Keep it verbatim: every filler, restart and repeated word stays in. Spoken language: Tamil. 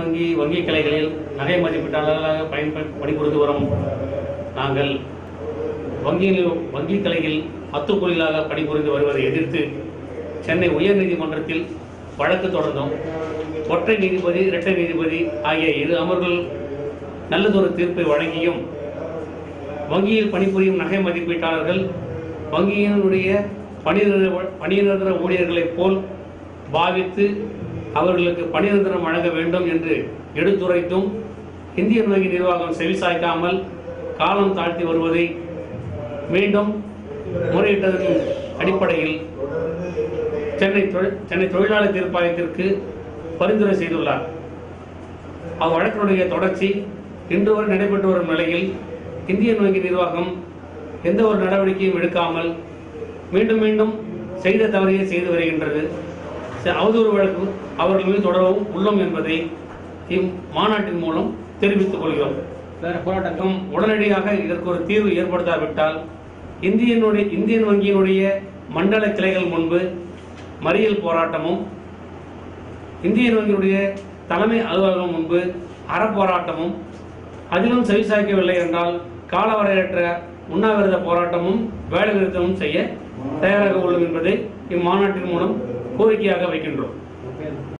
வங்கி வங்கி கிளைகளில் நகை மதிப்பீட்டாளர்களாக பயன் பணிபுரிந்து வரும் நாங்கள் வங்கியில் வங்கி கிளையில் அத்துக்கூலிகளாக பணிபுரிந்து வருவதை எதிர்த்து சென்னை உயர்நீதிமன்றத்தில் வழக்கு தொடர்ந்தோம். ஒற்றை நீதிபதி, இரட்டை நீதிபதி ஆகிய இரு அமர்வுகள் நல்லதொரு தீர்ப்பை வழங்கியும் வங்கியில் பணிபுரியும் நகை மதிப்பீட்டாளர்கள் வங்கியினுடைய பணிநிரந்தர ஊழியர்களைப் போல் பாவித்து அவர்களுக்கு பணிநிரந்தரம் வழங்க வேண்டும் என்று எடுத்துரைத்தும் இந்தியன் வங்கி நிர்வாகம் செவிசாய்க்காமல் காலம் தாழ்த்தி வருவதை மீண்டும் முறையிட்டதன் அடிப்படையில் சென்னை சென்னை தொழிலாளர் தீர்ப்பாயத்திற்கு பரிந்துரை செய்துள்ளார். அவ்வழக்கினுடைய தொடர்ச்சி இன்று வரை நடைபெற்று வரும் நிலையில் இந்தியன் வங்கி நிர்வாகம் எந்த ஒரு நடவடிக்கையும் எடுக்காமல் மீண்டும் மீண்டும் செய்த தவறையை செய்து வருகின்றது. அவதூறு வழக்கு அவர்கள் மீது தொடரவும் உள்ளோம் என்பதை இம்மாநாட்டின் மூலம் தெரிவித்துக் கொள்கிறோம். போராட்டம் உடனடியாக இதற்கு ஒரு தீர்வு ஏற்படுத்தாவிட்டால் இந்தியனுடைய இந்தியன் வங்கியினுடைய மண்டல கிளைகள் முன்பு மறியல் போராட்டமும், இந்தியன் வங்கியினுடைய தலைமை அலுவலகம் முன்பு அறப்போராட்டமும், அதிலும் செவிசாய்க்கவில்லை என்றால் காலவரையற்ற உண்ணாவிரத போராட்டமும் வேலை நிறுத்தமும் செய்ய தயாராக உள்ளோம் என்பதை இம்மாநாட்டின் மூலம் கோரிக்கையாக வைக்கின்றோம்.